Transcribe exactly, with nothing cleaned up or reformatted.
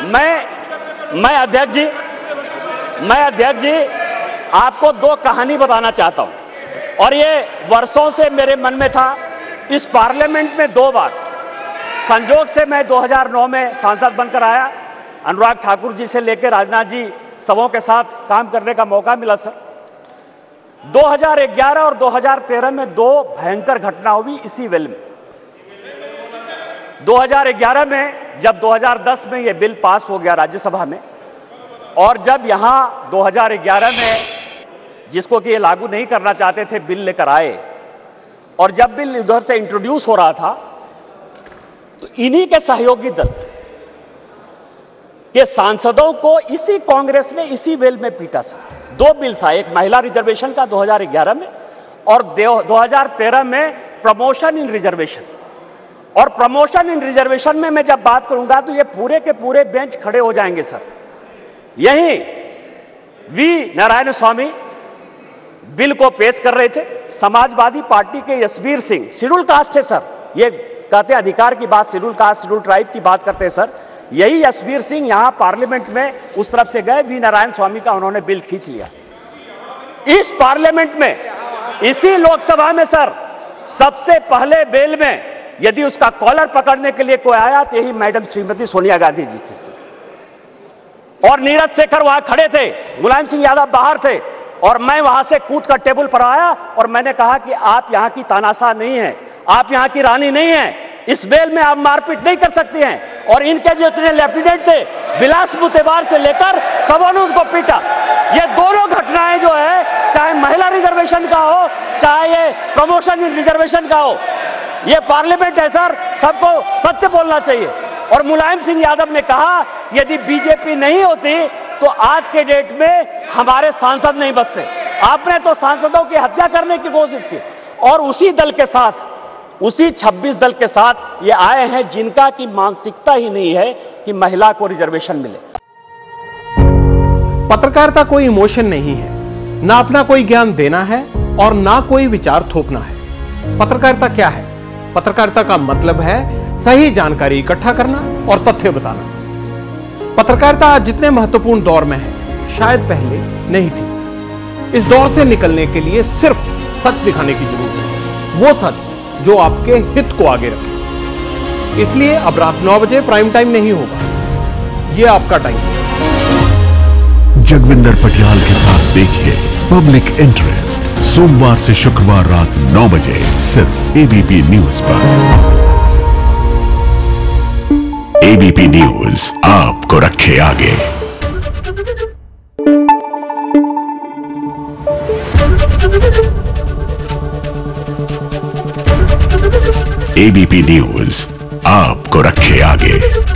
मैं मैं अध्यक्ष जी मैं अध्यक्ष जी आपको दो कहानी बताना चाहता हूं, और ये वर्षों से मेरे मन में था। इस पार्लियामेंट में दो बार संजोग से मैं दो हज़ार नौ में सांसद बनकर आया। अनुराग ठाकुर जी से लेकर राजनाथ जी सबों के साथ काम करने का मौका मिला सर। दो हज़ार ग्यारह और दो हज़ार तेरह में दो भयंकर घटना हुई इसी वेल में। दो हज़ार ग्यारह में जब दो हज़ार दस में ये बिल पास हो गया राज्यसभा में, और जब यहाँ दो हज़ार ग्यारह में जिसको कि ये लागू नहीं करना चाहते थे बिल लेकर आए, और जब बिल उधर से इंट्रोड्यूस हो रहा था तो इन्हीं के सहयोगी दल के सांसदों को इसी कांग्रेस ने इसी वेल में पीटा सर। दो बिल था, एक महिला रिजर्वेशन का दो हज़ार ग्यारह में, और दो हज़ार तेरह में प्रमोशन इन रिजर्वेशन। और प्रमोशन इन रिजर्वेशन में मैं जब बात करूंगा तो ये पूरे के पूरे बेंच खड़े हो जाएंगे सर। यही वी नारायण स्वामी बिल को पेश कर रहे थे। समाजवादी पार्टी के यशवीर सिंह शेड्यूल कास्ट थे सर, ये कहते अधिकार की बात, शेड्यूल कास्ट शेड्यूल ट्राइब की बात करते हैं सर। यही यशवीर सिंह यहां पार्लियामेंट में उस तरफ से गए, वी नारायण स्वामी का उन्होंने बिल खींच लिया। इस पार्लियामेंट में इसी लोकसभा में सर सबसे पहले बिल में यदि उसका कॉलर पकड़ने के लिए कोई आया तो यही मैडम श्रीमती सोनिया गांधी जी थे सर। और नीरज शेखर वहां खड़े थे, मुलायम सिंह यादव बाहर थे, और मैं वहां से कूद कर टेबल पर आया और मैंने कहा कि आप यहां की तानाशाह नहीं है, आप यहां की रानी नहीं है, इस बेल में आप मारपीट नहीं कर सकती हैं। और इनके जो इतने लेफ्टिनेंट थे बिलास मुतेबार से लेकर सबों ने उनको पीटा। ये दोनों घटनाएं जो है, चाहे महिला रिजर्वेशन का हो चाहे ये प्रमोशन इन रिजर्वेशन का हो, ये पार्लियामेंट है सर, सबको सत्य बोलना चाहिए। और मुलायम सिंह यादव ने कहा यदि बीजेपी नहीं होती तो आज के डेट में हमारे सांसद नहीं बचते। आपने तो सांसदों की हत्या करने की कोशिश की, और उसी दल के साथ, उसी छब्बीस दल के साथ ये आए हैं जिनका की मानसिकता ही नहीं है कि महिला को रिजर्वेशन मिले। पत्रकारिता कोई इमोशन नहीं है, ना अपना कोई ज्ञान देना है और ना कोई विचार थोपना है। पत्रकारिता क्या है? पत्रकारिता का मतलब है सही जानकारी इकट्ठा करना और तथ्य बताना। पत्रकारिता आज जितने महत्वपूर्ण दौर में है शायद पहले नहीं थी। इस दौर से निकलने के लिए सिर्फ सच दिखाने की जरूरत है, वो सच जो आपके हित को आगे रखे। इसलिए अब रात नौ बजे प्राइम टाइम नहीं होगा, ये आपका टाइम है। जगविंदर पटियाल के साथ देखिए पब्लिक इंटरेस्ट सोमवार से शुक्रवार रात नौ बजे सिर्फ एबीपी न्यूज पर। एबीपी न्यूज आपको रखे आगे। एबीपी न्यूज आपको रखे आगे।